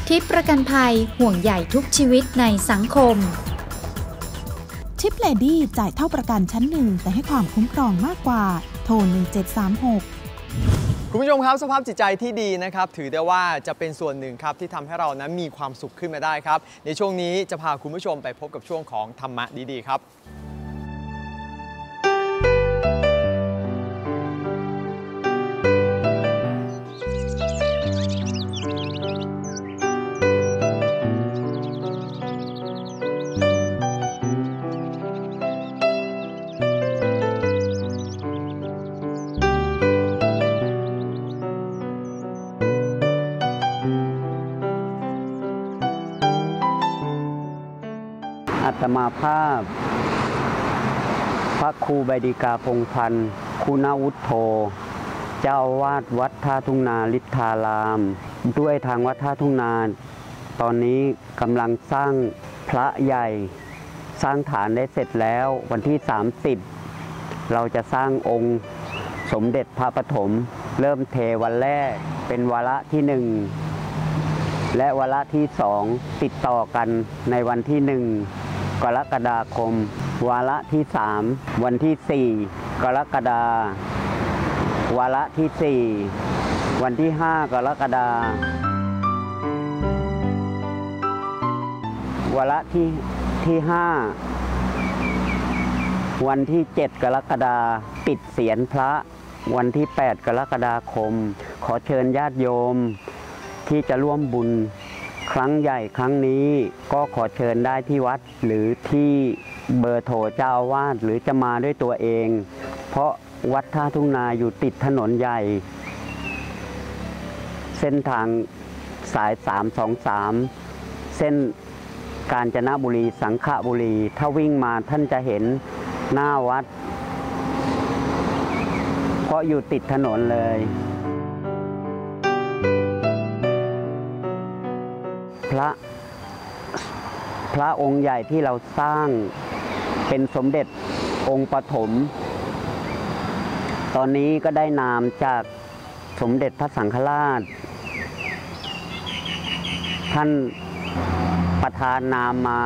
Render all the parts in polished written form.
ทิปประกันภัยห่วงใยทุกชีวิตในสังคมชิปเลดี้จ่ายเท่าประกันชั้นหนึ่งแต่ให้ความคุ้มครองมากกว่าโทร1736 คุณผู้ชมครับสภาพจิตใจที่ดีนะครับถือได้ว่าจะเป็นส่วนหนึ่งครับที่ทำให้เรานั้นมีความสุขขึ้นมาได้ครับในช่วงนี้จะพาคุณผู้ชมไปพบกับช่วงของธรรมะดีๆครับอาตมาภาพพระครูใบดิกาพงษ์พันธ์คุณวุฒโธเจ้าอาวาสวัดท่าทุ่งนาฤทธารามด้วยทางวัดท่าทุ่งนาตอนนี้กำลังสร้างพระใหญ่สร้างฐานได้เสร็จแล้ววันที่30เราจะสร้างองค์สมเด็จพระปฐมเริ่มเทวันแรกเป็นวาระที่1และวาระที่2ติดต่อกันในวันที่1กรกฎาคมวาระที่3วันที่4กรกฎาวาระที่4วันที่5กรกฎาวาระที่5วันที่7กรกฎาปิดเศียรพระวันที่8กรกฎาคมขอเชิญญาติโยมที่จะร่วมบุญครั้งใหญ่ครั้งนี้ก็ขอเชิญได้ที่วัดหรือที่เบอร์โทรเจ้าอาวาสหรือจะมาด้วยตัวเองเพราะวัดท่าทุ่งนาอยู่ติดถนนใหญ่เส้นทางสาย323เส้นกาญจนบุรีสังขบุรีถ้าวิ่งมาท่านจะเห็นหน้าวัดเพราะอยู่ติดถนนเลยพระองค์ใหญ่ที่เราสร้างเป็นสมเด็จองค์ปฐมตอนนี้ก็ได้นามจากสมเด็จพระสังฆราชท่านประทานนามมา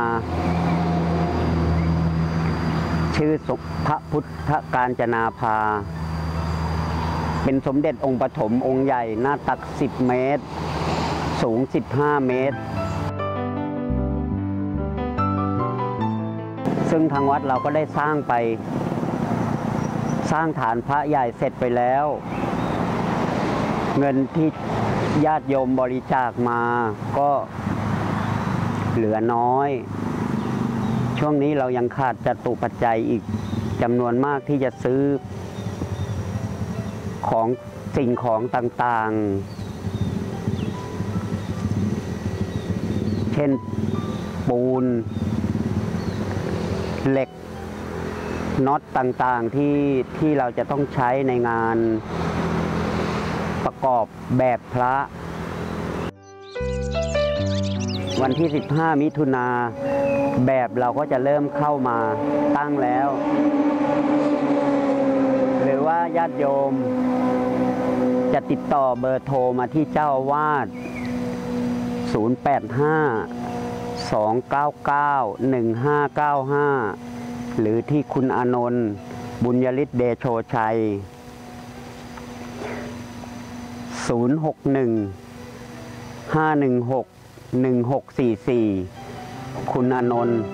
ชื่อพระพุทธกาญจนาภาเป็นสมเด็จองค์ปฐมองค์ใหญ่หน้าตัก10 เมตรสูง15 เมตรซึ่งทางวัดเราก็ได้สร้างฐานพระใหญ่เสร็จไปแล้วเงินที่ญาติโยมบริจาคมาก็เหลือน้อยช่วงนี้เรายังขาดจตุปัจจัยอีกจำนวนมากที่จะซื้อของสิ่งของต่างๆเช่นปูนเหล็กน็อตต่างๆที่เราจะต้องใช้ในงานประกอบแบบพระวันที่15 มิถุนาแบบเราก็จะเริ่มเข้ามาตั้งแล้วหรือว่าญาติโยมจะติดต่อเบอร์โทรมาที่เจ้าอาวาส085-299-1595หรือที่คุณอานนท์บุญยฤทธิ์เดโชชัย061-516-1644คุณอานนท์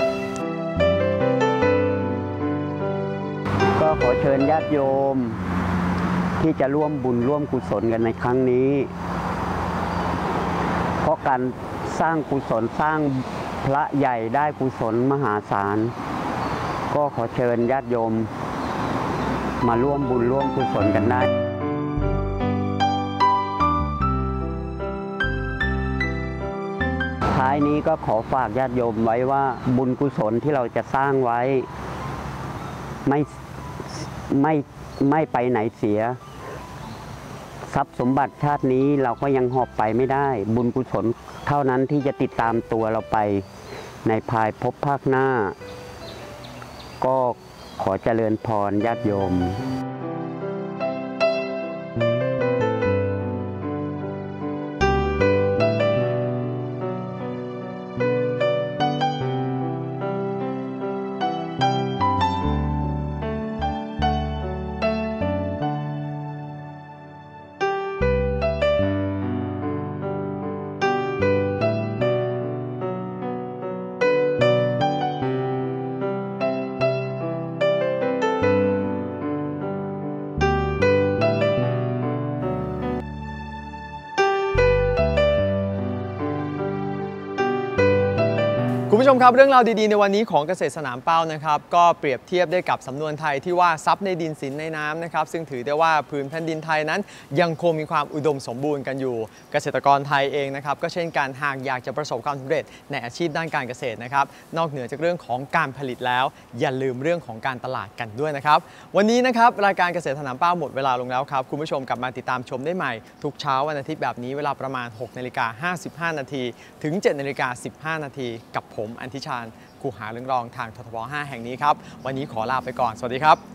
ก็ขอเชิญญาติโยมที่จะร่วมบุญร่วมกุศลกันในครั้งนี้เพราะการสร้างกุศลสร้างพระใหญ่ได้กุศลมหาศาลก็ขอเชิญญาติโยมมาร่วมบุญร่วมกุศลกันได้ท้ายนี้ก็ขอฝากญาติโยมไว้ว่าบุญกุศลที่เราจะสร้างไว้ไม่ไปไหนเสียทรัพย์สมบัติชาตินี้เราก็ยังหอบไปไม่ได้บุญกุศลเท่านั้นที่จะติดตามตัวเราไปในภายภพภาคหน้าก็ขอเจริญพรญาติโยมคผู้ชมครับเรื่องราวดีๆในวันนี้ของเกษตรสนามเป้านะครับก็เปรียบเทียบได้กับสำนวนไทยที่ว่าทรัพย์ในดินสินในน้ำนะครับซึ่งถือได้ว่าพื้นแผ่นดินไทยนั้นยังคงมีความอุดมสมบูรณ์กันอยู่เกษตรกรไทยเองนะครับก็เช่นกันหากอยากจะประสบความสำเร็จในอาชีพด้านการเกษตรนะครับนอกเหนือจากเรื่องของการผลิตแล้วอย่าลืมเรื่องของการตลาดกันด้วยนะครับวันนี้นะครับรายการเกษตรสนามเป้าหมดเวลาลงแล้วครับคุณผู้ชมกลับมาติดตามชมได้ใหม่ทุกเช้าวันอาทิตย์แบบนี้เวลาประมาณ 6:55 น.ถึง 7:15 น.กับผมอันทิชาญคูหาเรืองรองทางททบ 5 แห่งนี้ครับวันนี้ขอลาไปก่อนสวัสดีครับ